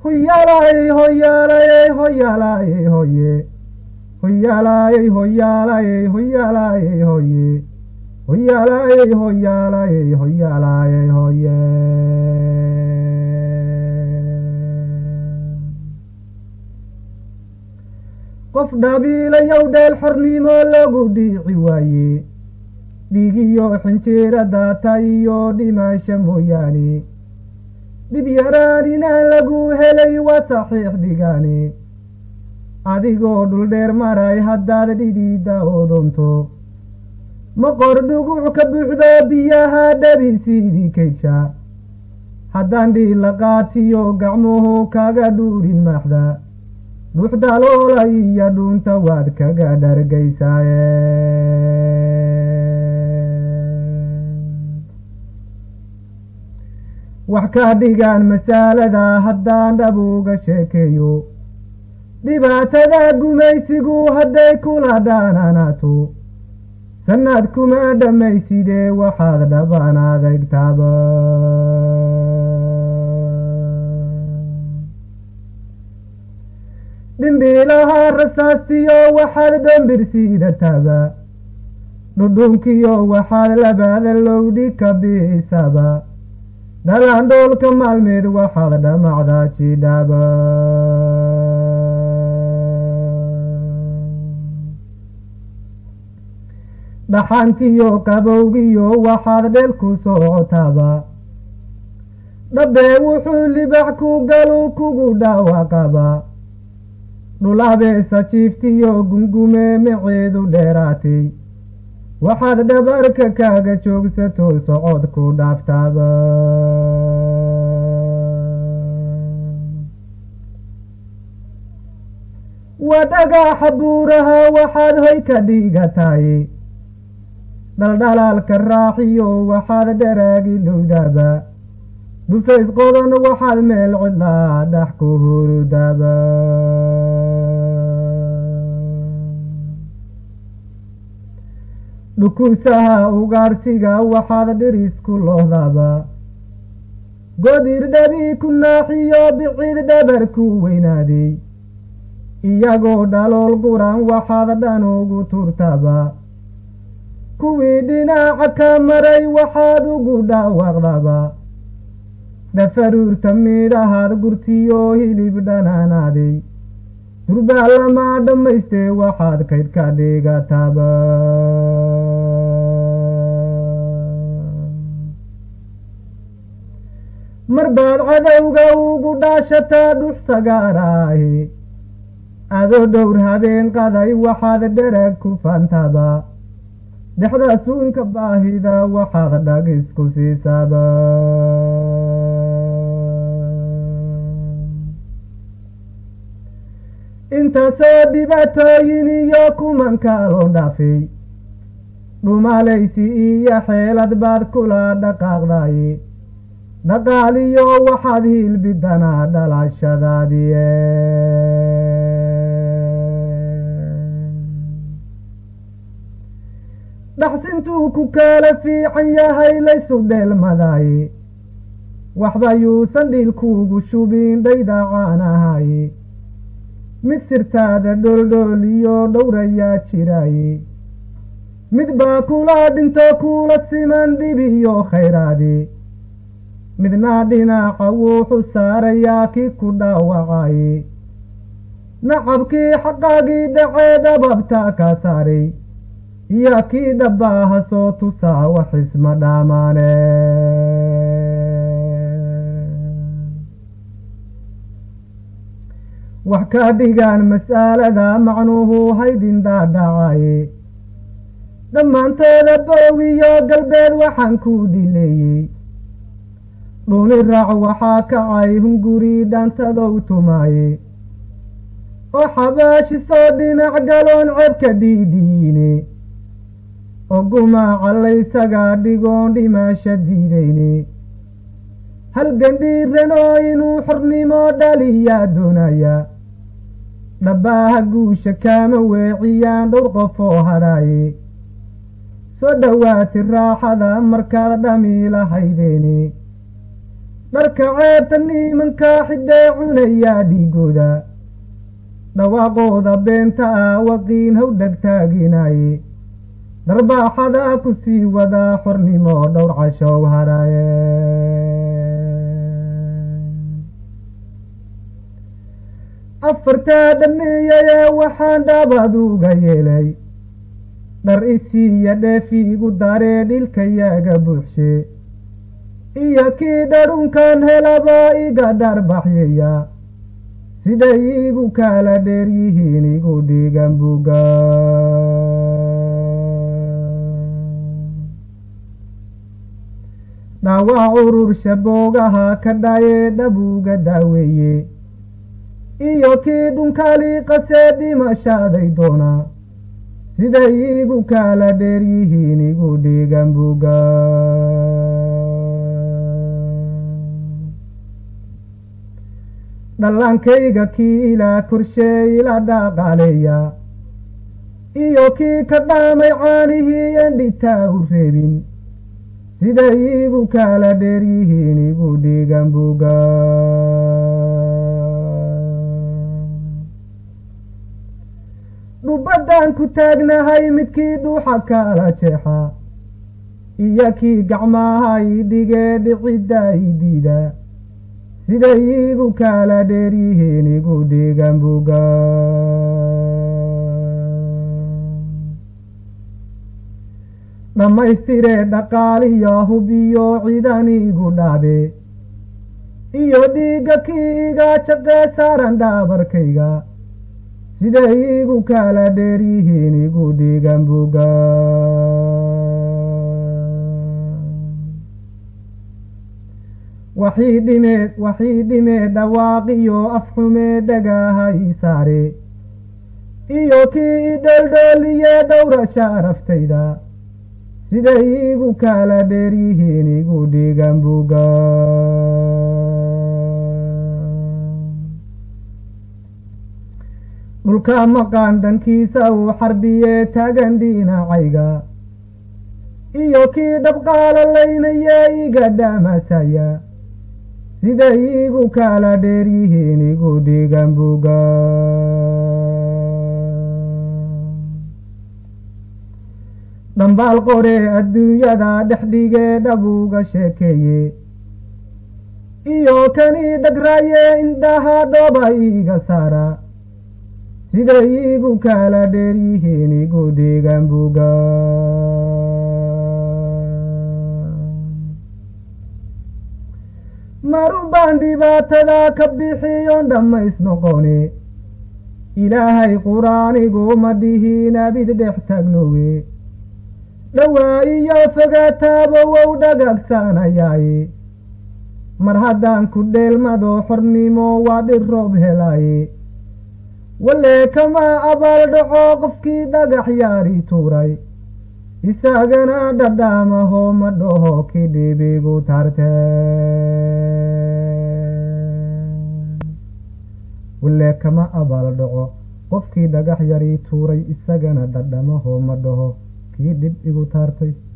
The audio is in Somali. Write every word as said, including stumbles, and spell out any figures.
hoyaalay hoyaalay hoyaalay hoye hoyaalay hoyaalay hoyaalay hoye hoyaalay hoyaalay hoyaalay hoye qof dhabiilayow dheel xornimo lagu dhiici waaye dhiigiyo xinjeera daata iyo dhimasho mooyaane dhib yaraan inaan lagu helay waa saxiix dhigaane adigoo dhul dheer maray haddaad dhidhiidda oodonto maqor dhuguc ka buuxdo biyaha dhabinsiidii kaysha haddaan dhiila qaatiyo gacmuhu kaga dhuurin maxda dhuuxda loola iyo dhuunta waad kaga dhargaysaaye wax ka dhigaan masaalada haddaan dhab uga sheekeeyo dhibaatada gumaysigu hadday kula dhaananaato sannaad kuma dhammaysidee waxaad dhaban adegtaaba dhimbiilaha rasaastiyo waxaad dhambirsiidataaba dhudhunkiyo waxaad labaada lowdhi ka biisaba dhalaan dhoolka maalmeed waxaad dhamacda jidhaba dhaxantiyo qabowgiyo waxaad dheel ku socotaaba dhabbee wuxuu libax ku galu kugu dhaawaqaba dhulabeesa jiiftiyo gungume maceedu dheeraatay waxaad dhabarka kaaga joogsato socod ku dhaaftaaba waa dhagaxa buuraha waxaad hoy ka dhigataay dhaldhalaalka raaxiyo waxaad dharaagi dhowdaaba dhufays qodan waxaad meel cidlaa dhax ku hurudaba dhukusaha ugaarsiga waxaad dhiris ku lohdaba godir dhabi ku naaxiyo bicid dhabar ku weynaaday iyagoo dhalool guran waxaad dhan ugu turtaba kuwii dhinaca ka maray waxaad ugu dhaawaqdaba dhafaruurta midhahaad gurtiyo hilib dhanaanaaday durbaa lamaa dhammaystee waxaad kayd ka dhigataba mar baad cadowga ugu dhaashataa dhux sagaaraahi adoo dhowr habeen qaday waxaad dherag ku fantaba dhexda suunka baahida waxaad dhag isku siisaba intaasoo dhibaatooyin iyo kuman kaaloo dhaafay dhumalaysi iyo xeelad baad kula dhaqaaqdaye dhaqaaliyo waxaad hilbidanaa dhalashadaadiye dhaxsintuu ku kala fiican yahay laysu dheelmadaye waxba yuusan dhiilkuugu shubin dhaydacaanahaye mid sirtaada dholdhool iyo dhowrayaa jiraaye mid baa kula dhinto kula siman dhib iyo khayraadi midna dhinaca wuxuu saarayaa kii ku dhaawacaye nacabkii xaqaagii dhacee dhababta ka saaray iyo kii dhabbaaha soo tusaa wax isma dhaamaane wax ka dhigaan mas'alada macnuhu haydin dhaadhacaye dhammaantooda boowiyo galbeed waxaan ku dhileeyey dhuni raac waxaa kacay hunguri dhaantadow tumaaye oo xabaashi soo dhinac galoon cebka dhiidhiine oo gumaaca laysaga dhigoon dhimasha diidayne halgan dhiiranoo inuu xornimo dhaliyaa doonaya dhabbaaha guusha kaama weeciyaan dhowr qofoo hadhaaye soo dhowaati raaxada markaad dhami lahaydeene dharka ceebta nimankaa xidhee cunayaa dhiigooda dhawaaqooda beenta ah waqiin haw dhegtaaginaye darbaaxadaa ku sii wadaa xornimo dhowr cashow hadhaye afartaa dhameeyayee waxaan dhabaad uga yeelay dhar isiiya dheefiigu daree dhilkayaaga buuxshe iyo kii dhadhunkan helabaa iga dharbaxyaya siday iigu kala dheer yihiin igu dhiigan buga dhaawac urursha boogaha ka dhayee dhabuga daaweeye iyo kii dhunkali qasee dhimashaaday doona siday iigu kala dheer yihiin igu dhiigan buga dhallankayga kii ilaa korshee ila dhaqaaleeya iyo kii ka dhaamay caanihii endhitaa u reebin siday iigu kala dheer yihiin igu dhiigan buga dhubbaddaan ku taagnahay midkii dhuuxa kala jeexa iyo kii gacmaha i dhigee dhicidda i diida siday iigu kala dheer yihiin igu dhiigan buga dhammaystiree dhaqaaliyo hubiyo ciidan igu dhaabe iyo dhiigga kii iga jaqee saaran dhaabarkayga siday iigu kala dheer yihiin igu dhiigan buga waxii dhimee waxii dhimee dhawaaqiyo afxumee dhagaha ii saare iyo kii i dholdhooliyee dhowra sharaftayda siday iigu kala dheer yihiin igu dhiigan buga dhulka maqaan dhankiisa uu xarbiyee taagan dhinacayga iyo kii dhabqaalalaynayee iga dhaamasaya siday iigu kala dheer yihiin igu dhiigan buga dhambaal qoree adduunyada dhexdhigee dhabuga sheekeeye iyo kanii dhagraayee indhaha dhooba iiga saara siday iigu kala dheer yihiin igu dhiigan buga marun baan dhibaatada ka bixiyoon dhammays noqone ilaahay qur-aanigu ma dhihiin abid dhex taagnowe dhowaa iyo fogaataaba wow dhagaagsanayaaye mar haddaan ku dheelmado xornimo waa dhir roob helaaye walee kama abaal dhaco qofkii dhagax yaari tuuray isagana dhadhaamaho ma dhaho kii dhibigu tarte walee kama abaal dhaco qofkii dhagax yari tuuray isagana dhadhamaho ma dhaho kii dhib igu taartay